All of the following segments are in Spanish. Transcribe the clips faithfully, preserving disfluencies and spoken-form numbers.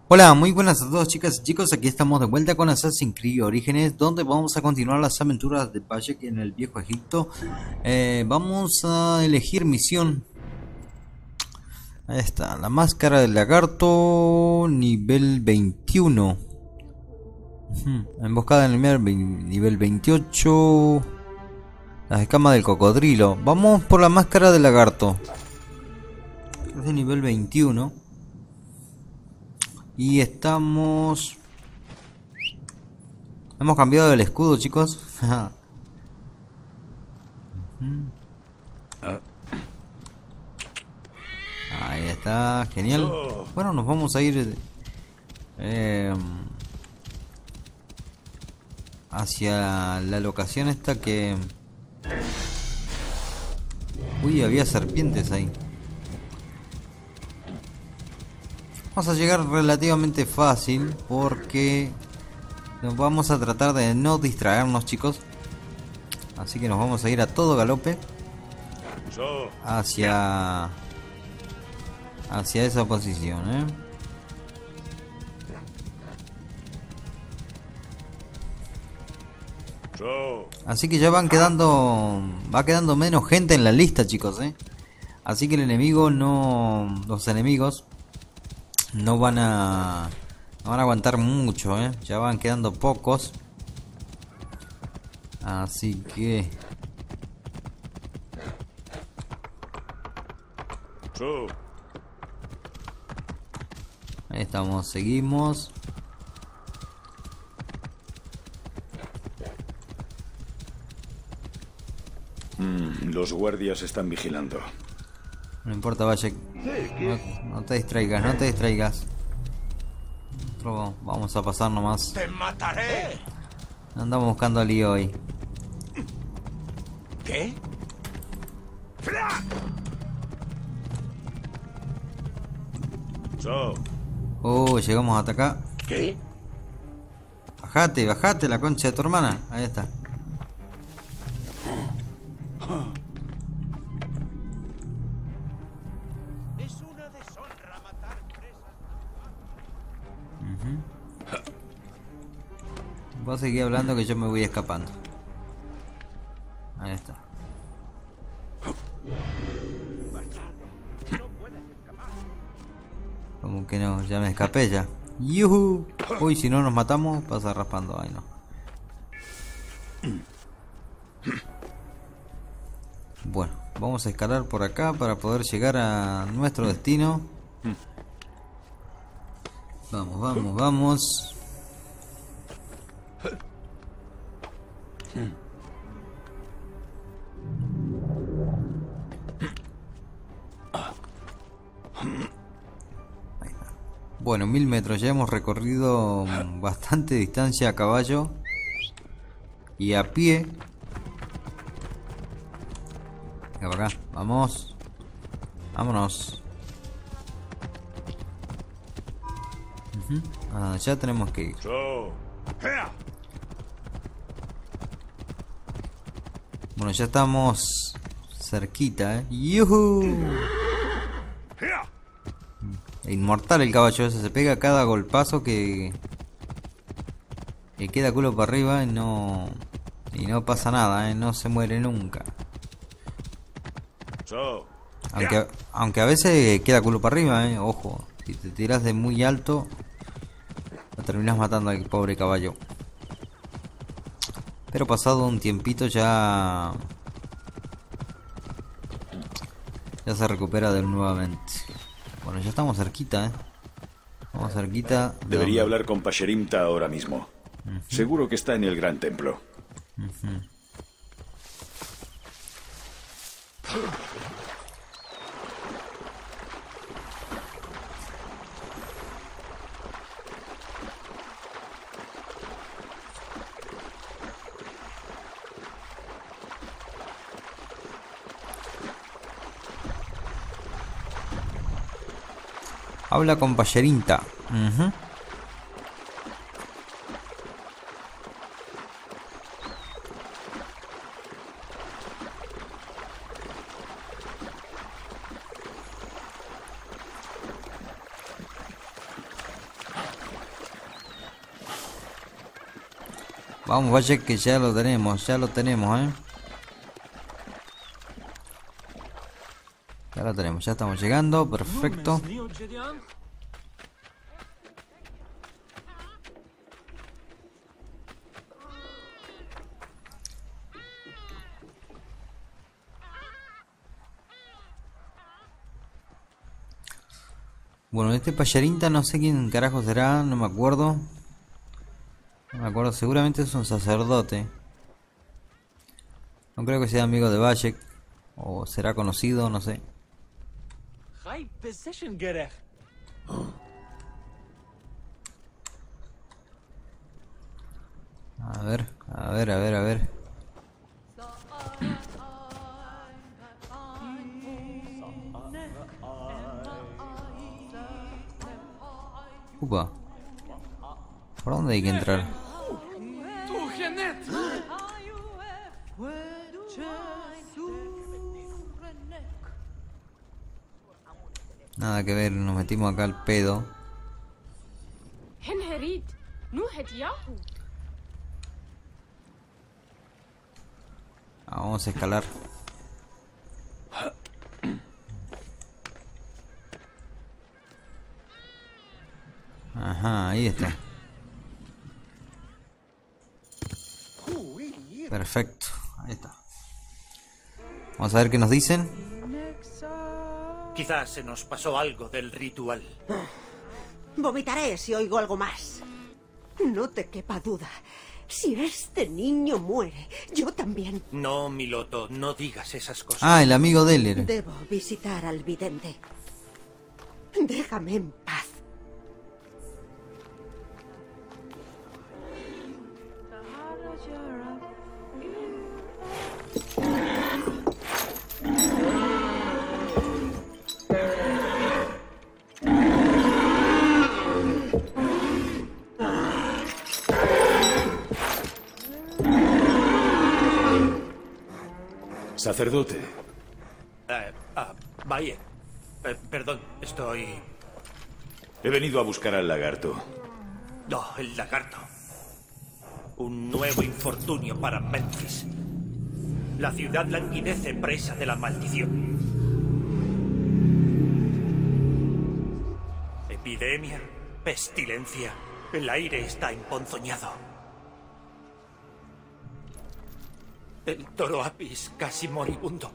Hola, muy buenas a todos chicas y chicos, aquí estamos de vuelta con Assassin's Creed Orígenes, donde vamos a continuar las aventuras de Bayek en el Viejo Egipto. Eh, vamos a elegir misión. Ahí está, la máscara del lagarto, nivel veintiuno. Ujú, emboscada en el mar, nivel veintiocho. Las escamas del cocodrilo. Vamos por la máscara del lagarto. Es de nivel veintiuno. Y estamos... Hemos cambiado el escudo, chicos. Ahí está, genial. Bueno, nos vamos a ir eh, hacia la locación esta que... Uy, había serpientes ahí. Vamos a llegar relativamente fácil porque nos vamos a tratar de no distraernos, chicos. Así que nos vamos a ir a todo galope hacia hacia esa posición, ¿eh? Así que ya van quedando va quedando menos gente en la lista, chicos, ¿eh? Así que el enemigo no los enemigos no van a no van a aguantar mucho, ¿eh? Ya van quedando pocos. Así que ahí estamos, seguimos. Mm, los guardias están vigilando. No importa, Bayek. No, no te distraigas, no te distraigas. Nosotros vamos a pasar nomás. ¡Te mataré! No andamos buscando lío hoy. ¿Qué? Oh, llegamos hasta acá. ¿Qué? Bajate, bajate la concha de tu hermana. Ahí está. Es una deshonra matar presas. Vos seguís hablando que yo me voy escapando. Ahí está. Como que no, ya me escapé ya. ¡Yuhu! Uy, si no nos matamos, pasa raspando. Ay, no. Bueno, vamos a escalar por acá para poder llegar a nuestro destino. Vamos, vamos, vamos. Bueno, mil metros, ya hemos recorrido bastante distancia a caballo y a pie. Venga para acá, vamos. Vámonos. Uh-huh. Ah, ya tenemos que ir. Bueno, ya estamos cerquita, eh. ¡Yuhu! Inmortal el caballo ese, se pega cada golpazo que que queda culo para arriba y no y no pasa nada, ¿eh? No se muere nunca. Aunque aunque a veces queda culo para arriba, ¿eh? Ojo, si te tiras de muy alto lo terminas matando al pobre caballo. Pero pasado un tiempito ya ya se recupera de nuevamente. Bueno, ya estamos cerquita, ¿eh? Estamos cerquita. De Debería donde... hablar con Pasherimta ahora mismo. Uh-huh. Seguro que está en el gran templo. Uh-huh. Habla con Pasherimta. Uh-huh. Vamos, vaya que ya lo tenemos, ya lo tenemos, eh. Ya lo tenemos, ya estamos llegando, perfecto. Bueno, este payarinta no sé quién carajo será, no me acuerdo. No me acuerdo, seguramente es un sacerdote. No creo que sea amigo de Vajek. O será conocido, no sé. A ver, a ver, a ver, a ver. Upa. ¿Por dónde hay que entrar? Nada que ver, nos metimos acá al pedo. Ah, vamos a escalar. Ajá, ahí está. Perfecto, ahí está. Vamos a ver qué nos dicen. Quizás se nos pasó algo del ritual. Vomitaré si oigo algo más. No te quepa duda. Si este niño muere, yo también. No, Miloto, no digas esas cosas. Ah, el amigo de Eller. Debo visitar al vidente. Déjame en paz. Sacerdote. Eh, ah, vaya. Eh, perdón, estoy... He venido a buscar al lagarto. No, el lagarto. Un nuevo infortunio para Memphis. La ciudad languidece presa de la maldición. Epidemia, pestilencia. El aire está emponzoñado. El toro Apis casi moribundo.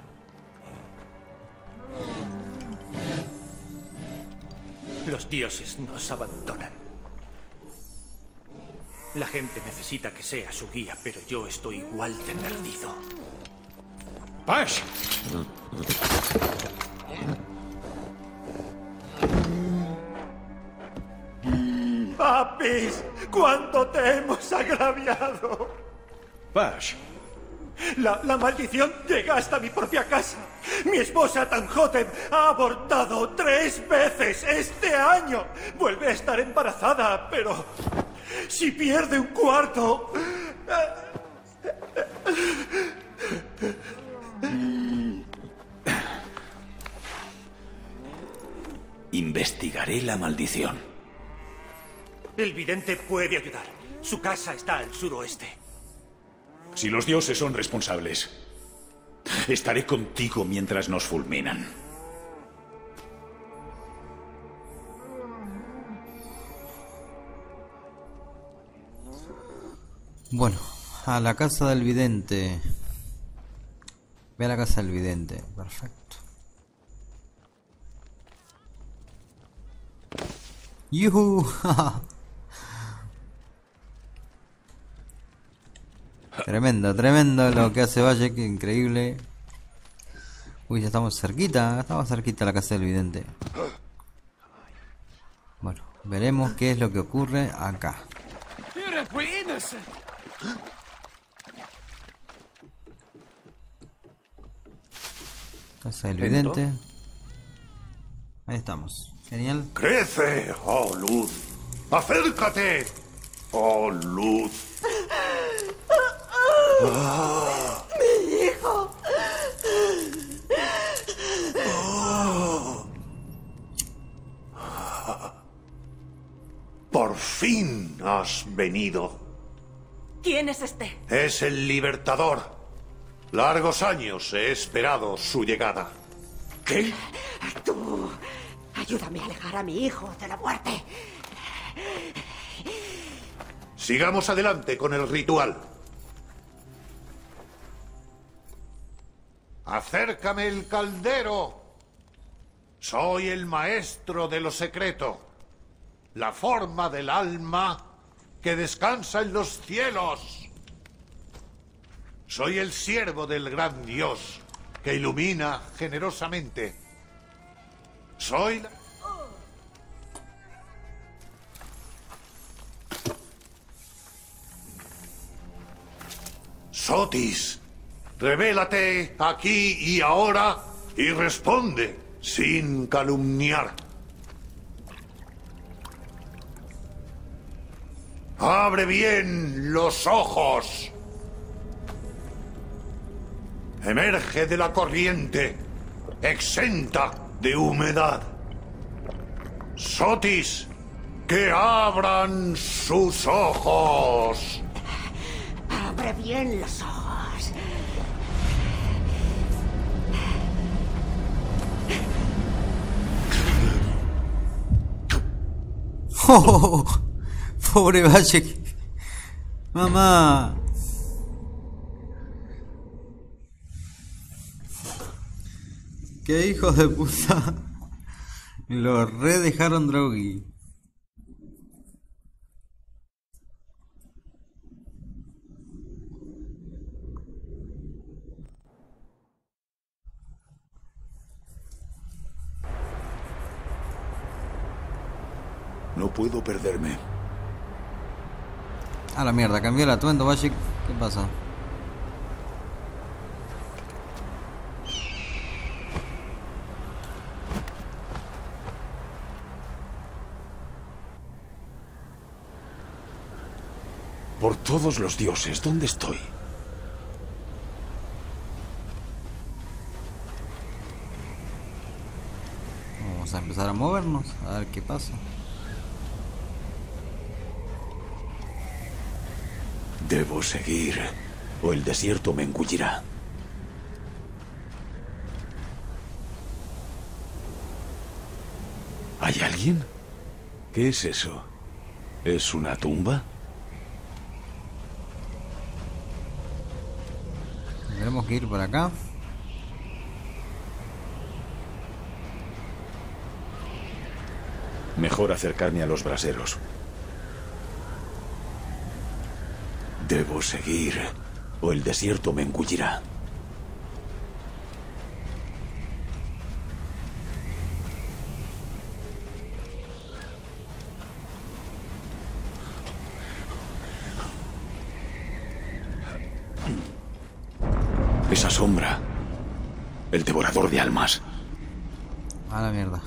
Los dioses nos abandonan. La gente necesita que sea su guía, pero yo estoy igual de perdido. ¡Pash! Apis, ¿cuánto te hemos agraviado? ¡Pash! La, la maldición llega hasta mi propia casa. Mi esposa Tanhotep ha abortado tres veces este año. Vuelve a estar embarazada, pero si pierde un cuarto... Investigaré la maldición. El vidente puede ayudar. Su casa está al suroeste. Si los dioses son responsables, estaré contigo mientras nos fulminan. Bueno, a la casa del vidente. Ve a la casa del vidente. Perfecto. ¡Yuhu! Tremendo, tremendo lo que hace Valle, que increíble. Uy, ya estamos cerquita, estamos cerquita a la casa del vidente. Bueno, veremos qué es lo que ocurre acá. Casa del vidente. Ahí estamos, genial. Crece, oh luz. Acércate, oh luz. ¡Mi hijo! Oh. Por fin has venido. ¿Quién es este? Es el Libertador. Largos años he esperado su llegada. ¿Qué? Tú, ayúdame a alejar a mi hijo de la muerte. Sigamos adelante con el ritual. Acércame el caldero. Soy el maestro de lo secreto. La forma del alma que descansa en los cielos. Soy el siervo del gran Dios que ilumina generosamente. Soy la... Sotis, revélate aquí y ahora y responde sin calumniar. Abre bien los ojos. Emerge de la corriente, exenta de humedad. Sotis, que abran sus ojos. Abre bien los ojos. Oh, pobre Valle. Mamá. Qué hijos de puta. Lo re dejaron drogui. No puedo perderme. A la mierda, cambió el atuendo, Valle. ¿Qué pasa? Por todos los dioses, ¿dónde estoy? Vamos a empezar a movernos, a ver qué pasa. Debo seguir, o el desierto me engullirá. ¿Hay alguien? ¿Qué es eso? ¿Es una tumba? Tendremos que ir por acá. Mejor acercarme a los braseros. Debo seguir, o el desierto me engullirá. Esa sombra. El devorador de almas. A la mierda.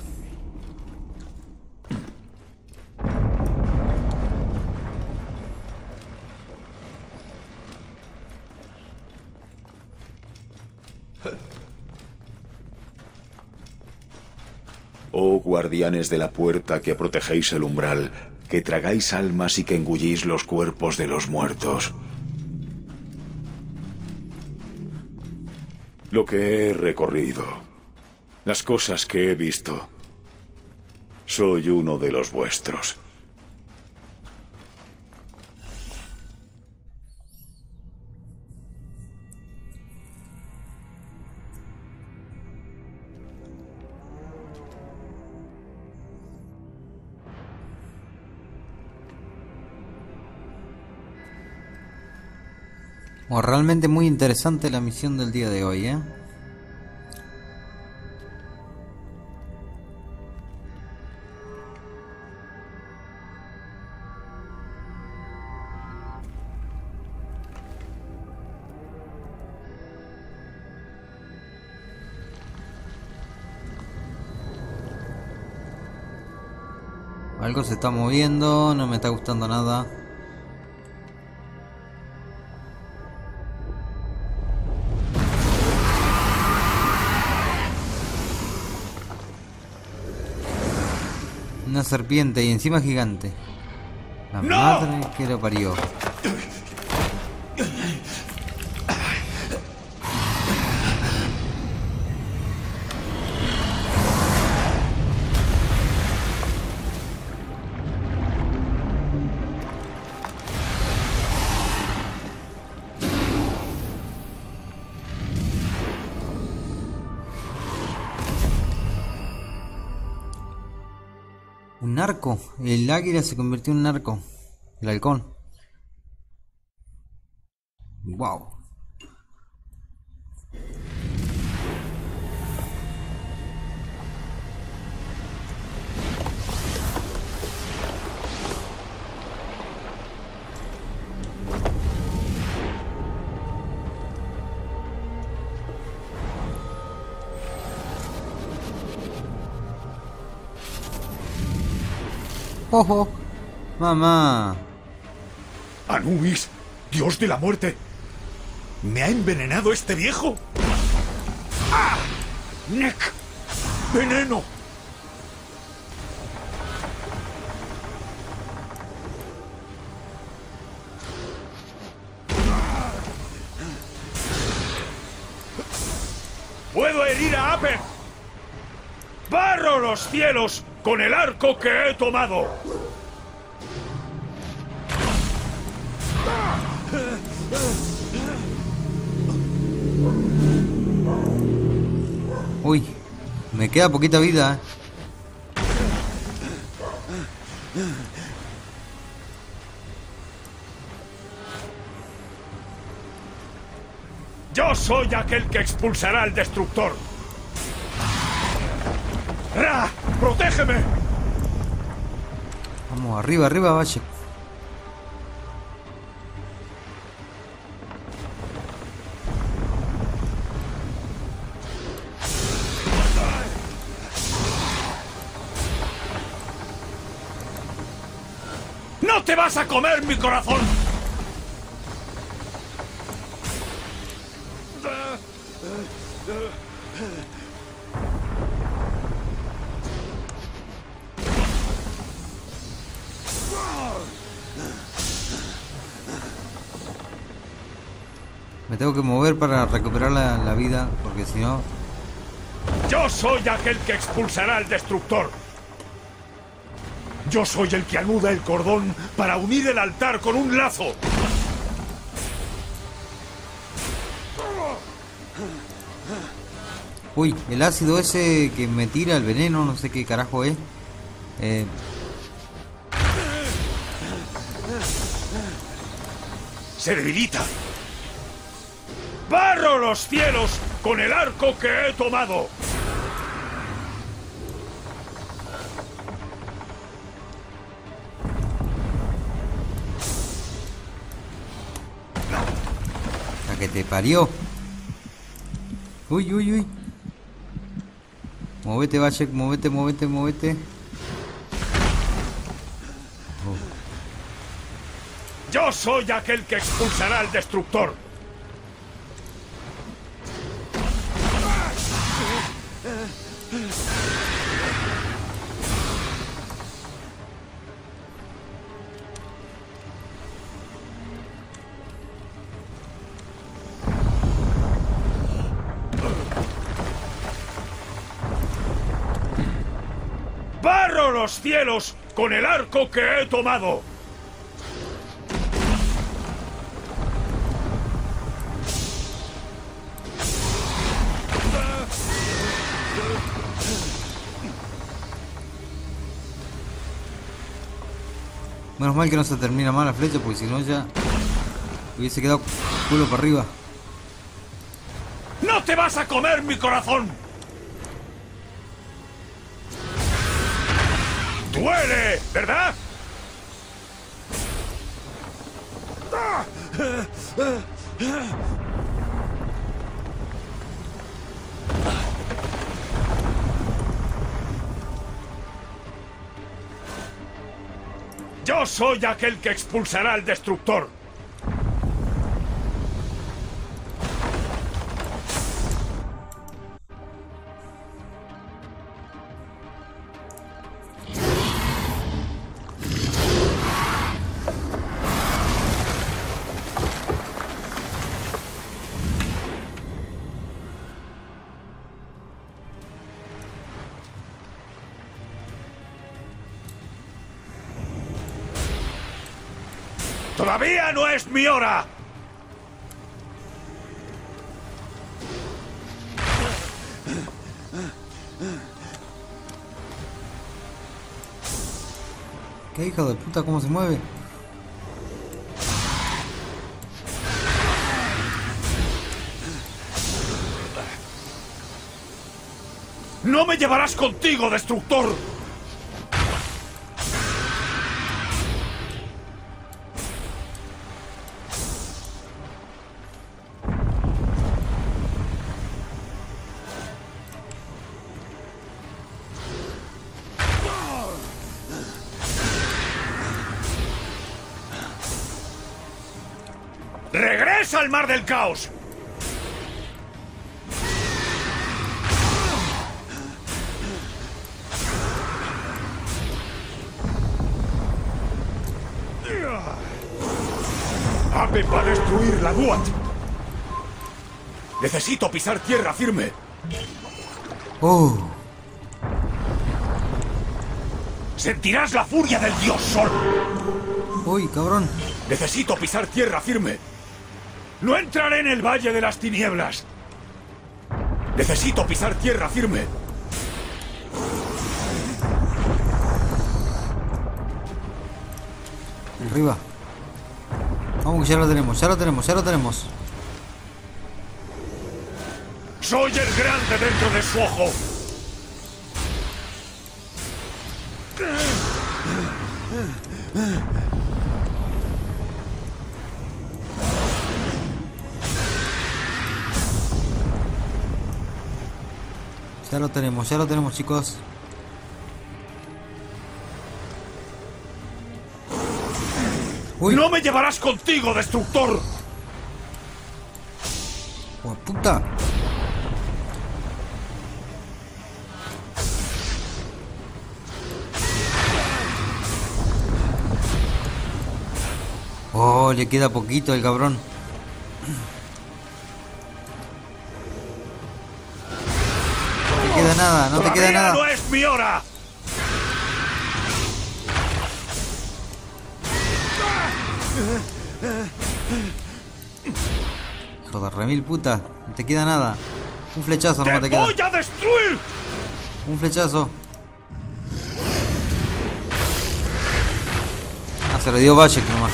Oh guardianes de la puerta que protegéis el umbral, que tragáis almas y que engullís los cuerpos de los muertos. Lo que he recorrido, las cosas que he visto, soy uno de los vuestros. Oh, realmente muy interesante la misión del día de hoy, ¿eh? Algo se está moviendo, no me está gustando nada. Una serpiente y encima gigante. La ¡No! madre que lo parió. arco. El águila se convirtió en un arco. El halcón. Wow. ¡Ojo! ¡Mamá! Anubis, dios de la muerte. ¿Me ha envenenado este viejo? ¡Ah! ¡Nick! ¡Veneno! ¡Puedo herir a Ape! ¡Barro los cielos con el arco que he tomado! Uy, me queda poquita vida, ¿eh? Yo soy aquel que expulsará al destructor. ¡Ra! ¡Protégeme! Vamos, arriba, arriba, vaya. ¡No te vas a comer mi corazón! Me tengo que mover para recuperar la, la vida, porque si no... Yo soy aquel que expulsará al destructor. Yo soy el que anuda el cordón para unir el altar con un lazo. Uy, el ácido ese que me tira el veneno, no sé qué carajo es. Eh... Se debilita. ¡Barro los cielos con el arco que he tomado! La que te parió. Uy, uy, uy. Movete, Vachek, movete, movete, movete. Oh. Yo soy aquel que expulsará al destructor. ¡Barro los cielos con el arco que he tomado! Menos mal que no se termina mal la flecha, porque si no ya hubiese quedado culo para arriba. ¡No te vas a comer mi corazón! ¡Duele! ¿Verdad? Yo soy aquel que expulsará al destructor. ¡Todavía no es mi hora! ¿Qué hijo de puta? ¿Cómo se mueve? ¡No me llevarás contigo, destructor! ¡Regresa al mar del caos! ¡Ape va a destruir la Duat! Necesito pisar tierra firme. Oh. Sentirás la furia del dios Sol. Uy, cabrón. Necesito pisar tierra firme. No entraré en el Valle de las Tinieblas. Necesito pisar tierra firme. Arriba. Vamos, que ya lo tenemos, ya lo tenemos, ya lo tenemos. Soy el grande dentro de su ojo. Ya lo tenemos, ya lo tenemos, chicos. Uy. ¡No me llevarás contigo, destructor! ¡Oh, puta! Oh, le queda poquito el cabrón. No te queda nada, no te queda ¡Todavía nada. no es mi hora! Hijo de remil puta, no te queda nada. Un flechazo ¡Te no te queda. voy a destruir! Un flechazo. Ah, se le dio Valle nomás.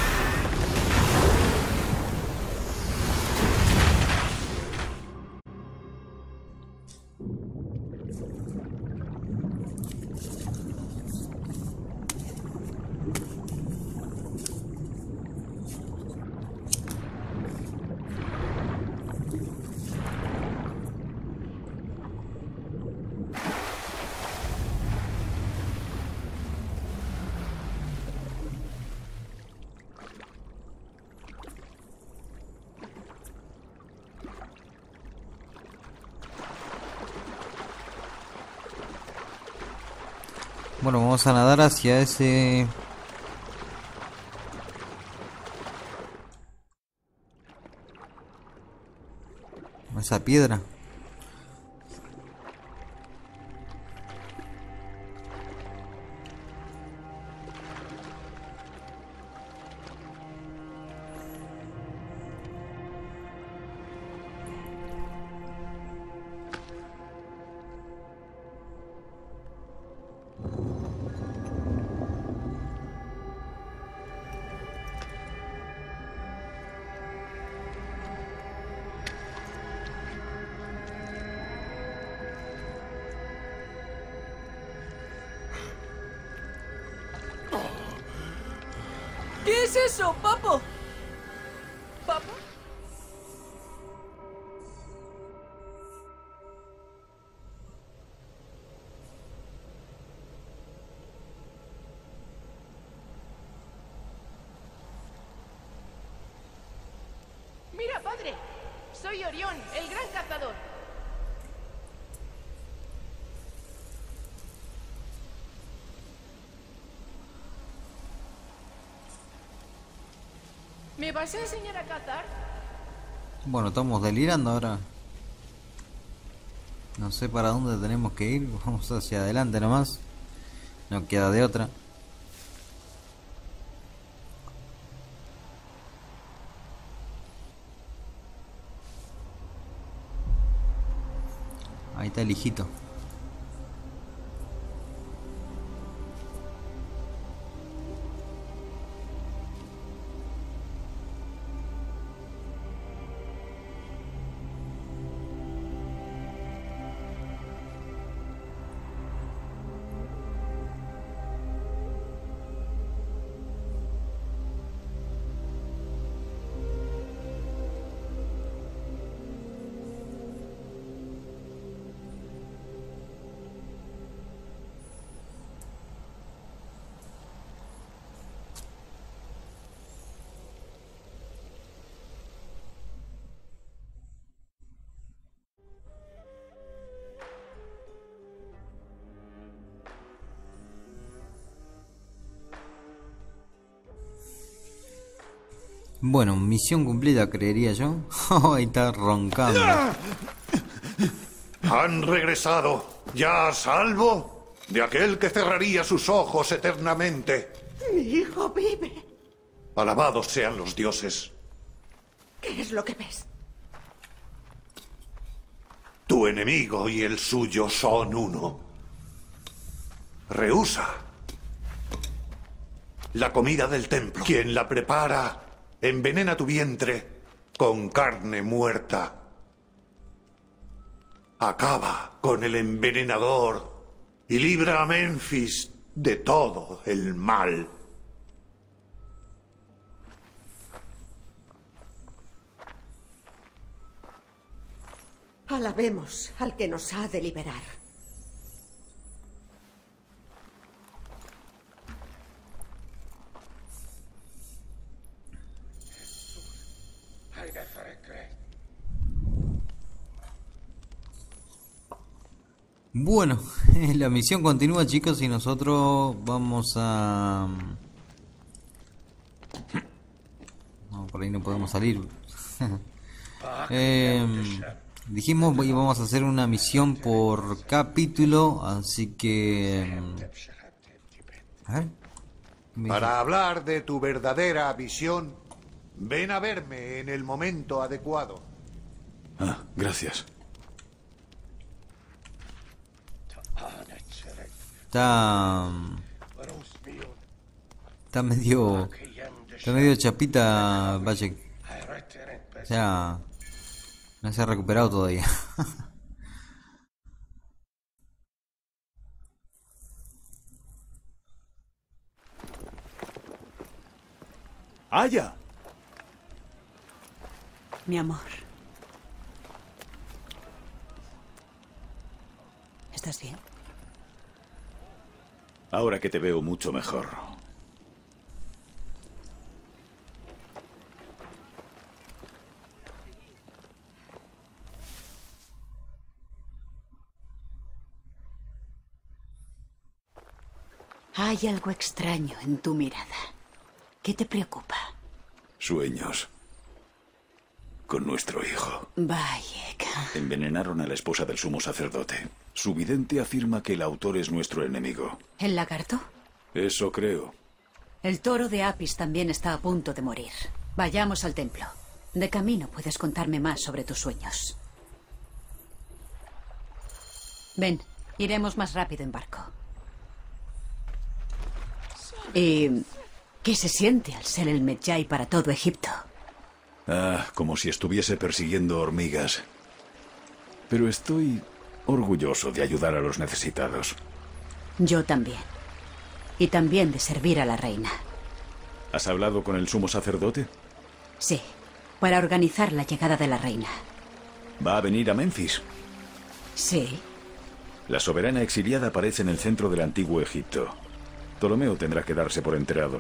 Bueno, vamos a nadar hacia ese... esa piedra. ¿Qué es eso, papo? ¿Papo? Mira, padre. Soy Orión, el gran cazador. ¿Me vas a enseñar a cazar? Bueno, estamos delirando ahora. No sé para dónde tenemos que ir. Vamos hacia adelante nomás. No queda de otra. Ahí está el hijito. Bueno, misión cumplida, creería yo. Ahí está roncando. Han regresado, ya a salvo de aquel que cerraría sus ojos eternamente. Mi hijo vive. Alabados sean los dioses. ¿Qué es lo que ves? Tu enemigo y el suyo son uno. Rehúsa la comida del templo. Quien la prepara envenena tu vientre con carne muerta. Acaba con el envenenador y libra a Memphis de todo el mal. Alabemos al que nos ha de liberar. Bueno, la misión continúa, chicos, y nosotros vamos a... No, por ahí no podemos salir. eh, dijimos que íbamos a hacer una misión por capítulo, así que... A ver. Para hablar de tu verdadera visión, ven a verme en el momento adecuado. Ah, gracias. Está... Está medio... Está medio chapita, Bayek. O sea... No se ha recuperado todavía. ¡Aya! Mi amor. ¿Estás bien? Ahora que te veo mucho mejor. Hay algo extraño en tu mirada. ¿Qué te preocupa? Sueños. Con nuestro hijo. Bayek. Envenenaron a la esposa del sumo sacerdote. Su vidente afirma que el autor es nuestro enemigo. ¿El lagarto? Eso creo. El toro de Apis también está a punto de morir. Vayamos al templo. De camino puedes contarme más sobre tus sueños. Ven, iremos más rápido en barco. ¿Y qué se siente al ser el Medjay para todo Egipto? Ah, como si estuviese persiguiendo hormigas. Pero estoy orgulloso de ayudar a los necesitados. Yo también. Y también de servir a la reina. ¿Has hablado con el sumo sacerdote? Sí, para organizar la llegada de la reina. ¿Va a venir a Memphis? Sí. La soberana exiliada aparece en el centro del antiguo Egipto. Ptolomeo tendrá que darse por enterado.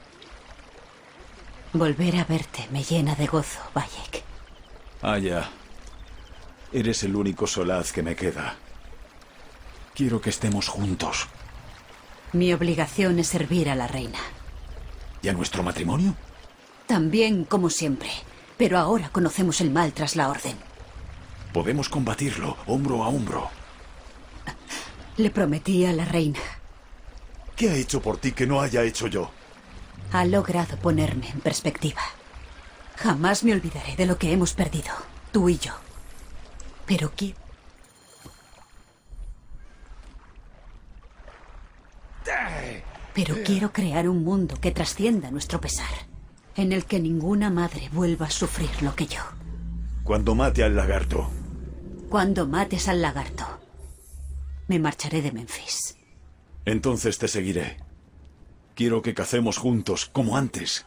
Volver a verte me llena de gozo, Bayek. Ah, ya. Eres el único solaz que me queda. Quiero que estemos juntos. Mi obligación es servir a la reina. ¿Y a nuestro matrimonio? También, como siempre. Pero ahora conocemos el mal tras la orden. Podemos combatirlo, hombro a hombro. Le prometí a la reina. ¿Qué ha hecho por ti que no haya hecho yo? Ha logrado ponerme en perspectiva. Jamás me olvidaré de lo que hemos perdido, tú y yo. Pero ¿qué? Pero quiero crear un mundo que trascienda nuestro pesar, en el que ninguna madre vuelva a sufrir lo que yo. Cuando mate al lagarto. Cuando mates al lagarto, me marcharé de Memphis. Entonces te seguiré. Quiero que cacemos juntos, como antes.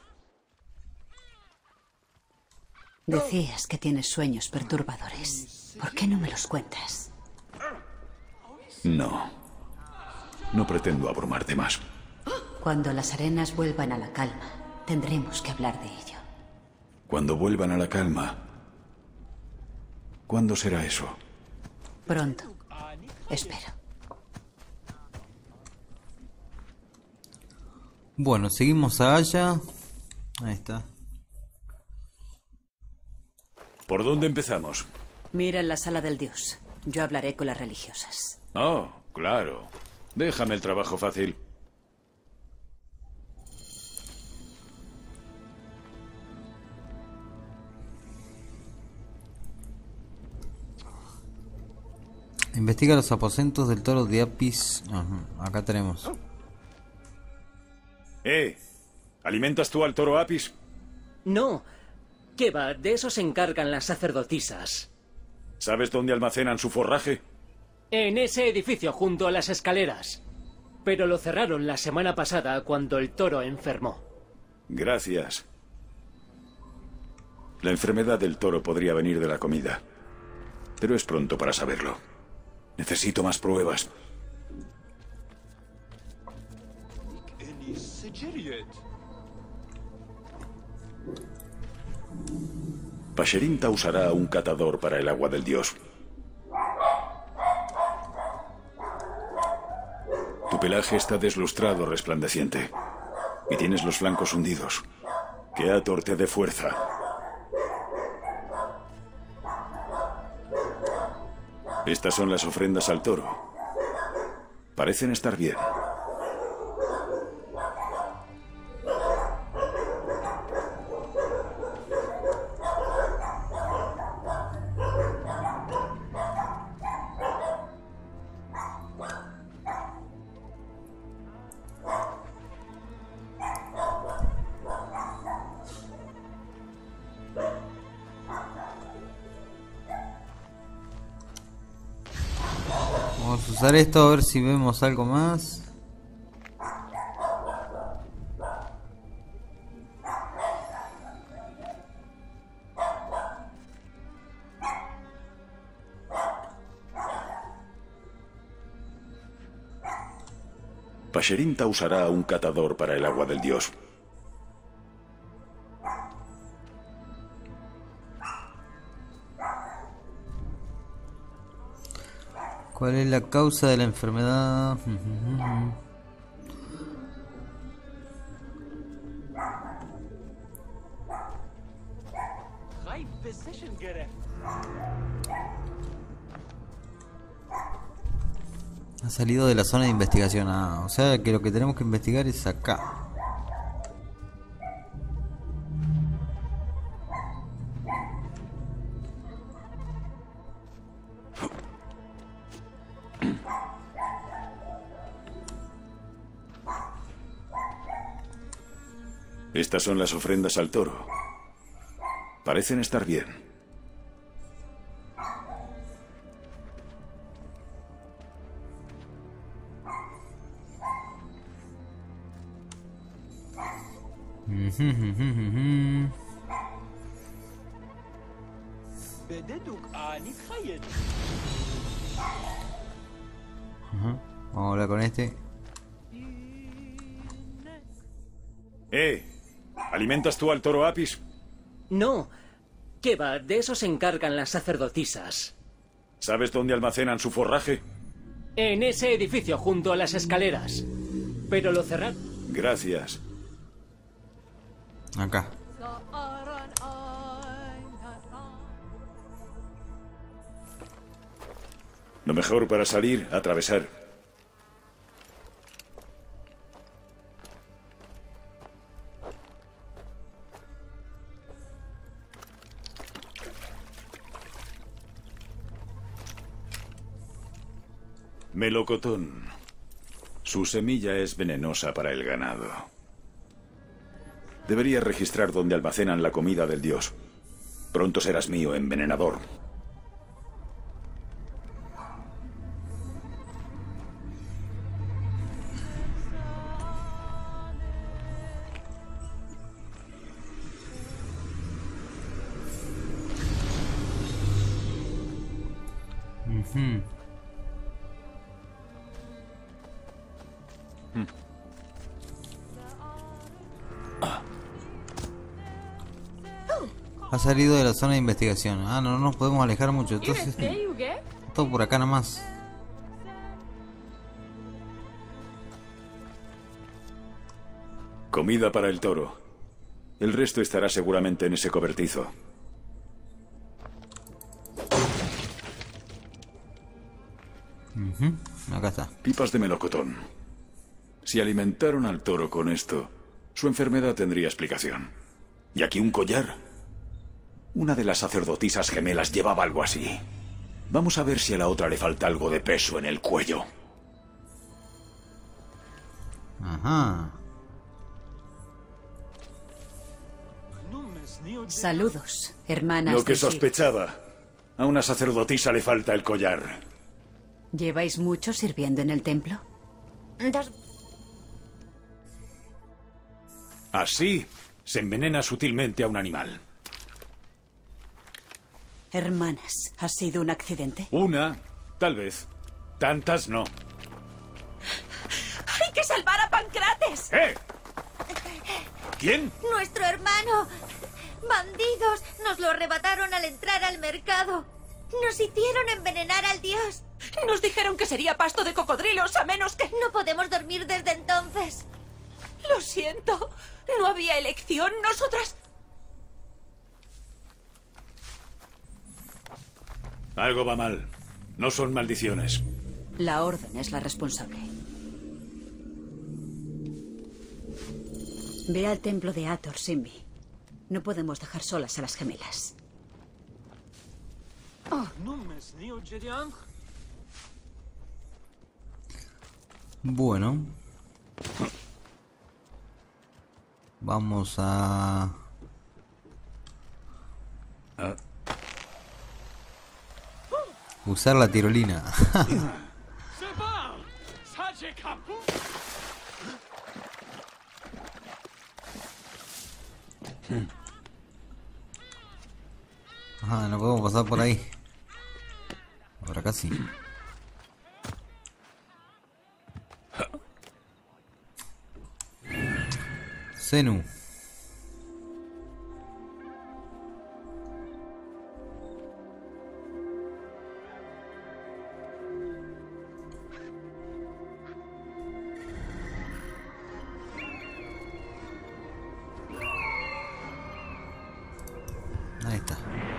Decías que tienes sueños perturbadores. ¿Por qué no me los cuentas? No. No pretendo abrumarte más. Cuando las arenas vuelvan a la calma, tendremos que hablar de ello. Cuando vuelvan a la calma. ¿Cuándo será eso? Pronto. Espero. Bueno, seguimos a Aya. Ahí está. ¿Por dónde empezamos? Mira en la sala del dios. Yo hablaré con las religiosas. Oh, claro. Déjame el trabajo fácil. Investiga los aposentos del toro de Apis. Ajá, acá tenemos. Eh, ¿alimentas tú al toro Apis? No. ¿Qué va? De eso se encargan las sacerdotisas. ¿Sabes dónde almacenan su forraje? En ese edificio, junto a las escaleras. Pero lo cerraron la semana pasada cuando el toro enfermó. Gracias. La enfermedad del toro podría venir de la comida. Pero es pronto para saberlo. Necesito más pruebas. Pasherinta usará un catador para el agua del dios. Tu pelaje está deslustrado, resplandeciente. Y tienes los flancos hundidos. Que Ator te dé fuerza. Estas son las ofrendas al toro. Parecen estar bien. Vamos a usar esto a ver si vemos algo más. Pasherinta usará un catador para el agua del dios. ¿Cuál es la causa de la enfermedad? Ha salido de la zona de investigación. Ah, o sea que lo que tenemos que investigar es acá. Estas son las ofrendas al toro. Parecen estar bien. Ajá. Vamos a hablar con este. Eh, ¿alimentas tú al toro Apis? No. ¿Qué va? De eso se encargan las sacerdotisas. ¿Sabes dónde almacenan su forraje? En ese edificio, junto a las escaleras. Pero lo cerraron. Gracias. Acá. Lo mejor para salir, atravesar. Melocotón. Su semilla es venenosa para el ganado. Deberías registrar dónde almacenan la comida del dios. Pronto serás mío, envenenador. Uh-huh. Ha salido de la zona de investigación. Ah, no, no nos podemos alejar mucho. Entonces, todo por acá nomás. Comida para el toro. El resto estará seguramente en ese cobertizo. Uh-huh. Acá está. Pipas de melocotón. Si alimentaron al toro con esto, su enfermedad tendría explicación. ¿Y aquí un collar? Una de las sacerdotisas gemelas llevaba algo así. Vamos a ver si a la otra le falta algo de peso en el cuello. Ajá. Saludos, hermanas. Lo que de Sir. sospechaba. A una sacerdotisa le falta el collar. ¿Lleváis mucho sirviendo en el templo? Dos... Así se envenena sutilmente a un animal. Hermanas, ¿ha sido un accidente? Una, tal vez. Tantas no. ¡Hay que salvar a Pancrates! ¡Eh! ¿Quién? Nuestro hermano. Bandidos. Nos lo arrebataron al entrar al mercado. Nos hicieron envenenar al dios. Nos dijeron que sería pasto de cocodrilos, a menos que... No podemos dormir desde entonces. Lo siento. No había elección. Nosotras... Algo va mal. No son maldiciones. La orden es la responsable. Ve al templo de Hathor, Simbi. No podemos dejar solas a las gemelas. Bueno. Vamos a... Ah. Usar la tirolina. Ajá, no podemos pasar por ahí. Por acá sí. Zenu. Ahí está.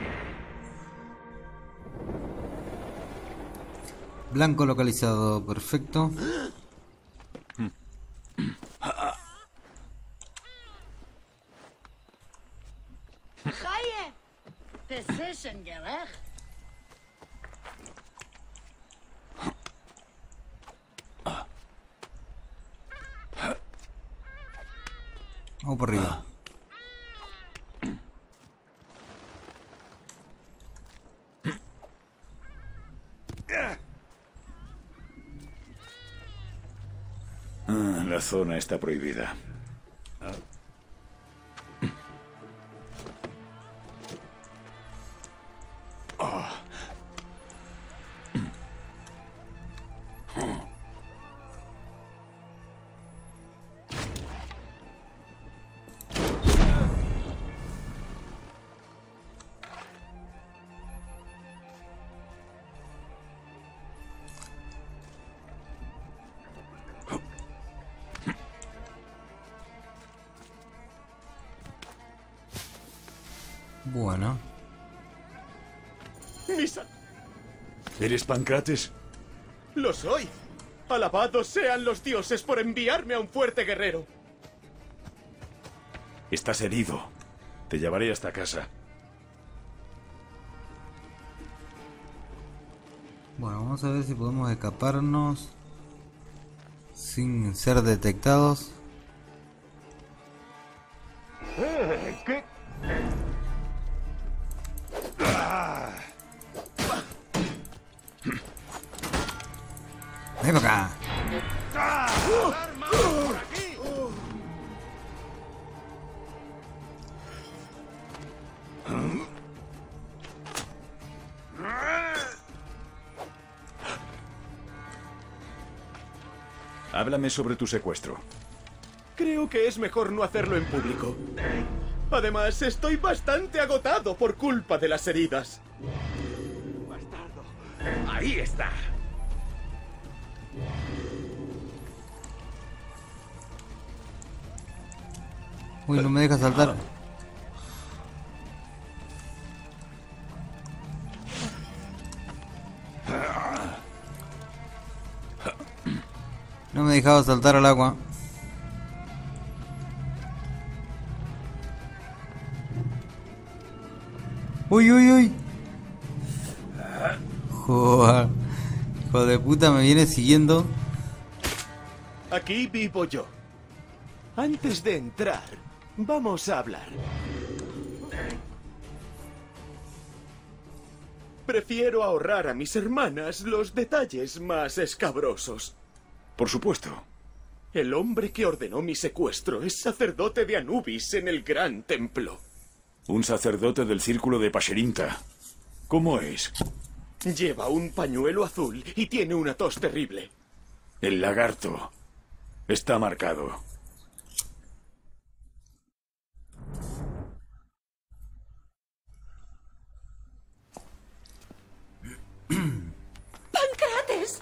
Blanco localizado, perfecto. Vamos por arriba. Ah, la zona está prohibida. Bueno. Misa. ¿Eres Pancrates? Lo soy. Alabados sean los dioses por enviarme a un fuerte guerrero. Estás herido. Te llevaré hasta casa. Bueno, vamos a ver si podemos escaparnos sin ser detectados. Eh, ¿Qué? Ven acá. Háblame sobre tu secuestro. Creo que es mejor no hacerlo en público. Además, estoy bastante agotado por culpa de las heridas. Bastardo. Ahí está. Uy, no me deja saltar. dejado saltar al agua. Uy, uy, uy. Joder. Hijo de puta, me viene siguiendo. Aquí vivo yo. Antes de entrar, vamos a hablar. Prefiero ahorrar a mis hermanas los detalles más escabrosos. Por supuesto. El hombre que ordenó mi secuestro es sacerdote de Anubis en el Gran Templo. Un sacerdote del círculo de Pasherinta. ¿Cómo es? Lleva un pañuelo azul y tiene una tos terrible. El lagarto. Está marcado. ¡Pancrates!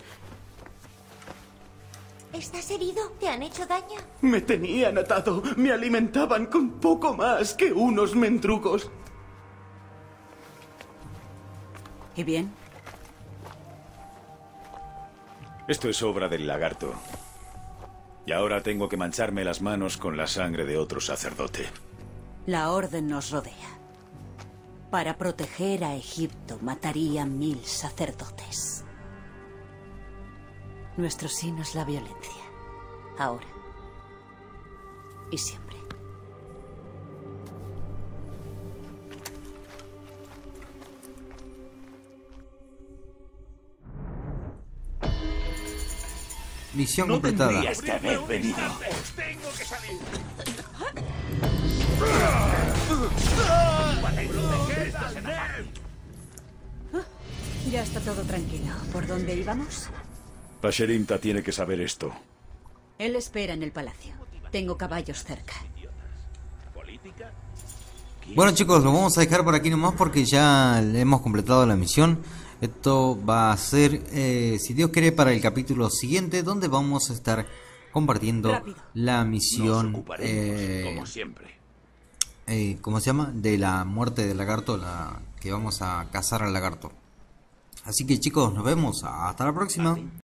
¿Estás herido? ¿Te han hecho daño? Me tenían atado. Me alimentaban con poco más que unos mendrugos. ¿Y bien? Esto es obra del lagarto. Y ahora tengo que mancharme las manos con la sangre de otro sacerdote. La orden nos rodea. Para proteger a Egipto mataría mil sacerdotes. Nuestro sino es la violencia. Ahora. Y siempre. Misión No completada. tendrías que haber venido. Tengo que salir. Ya está todo tranquilo. ¿Por dónde íbamos? Pasherinta tiene que saber esto. Él espera en el palacio. Tengo caballos cerca. Bueno, chicos, lo vamos a dejar por aquí nomás porque ya hemos completado la misión. Esto va a ser, eh, si Dios quiere, para el capítulo siguiente, donde vamos a estar compartiendo Rápido. la misión, Nos ocuparemos, eh, como siempre. eh, ¿cómo se llama? De la muerte del lagarto, la que vamos a cazar al lagarto. Así que chicos, nos vemos. Hasta la próxima.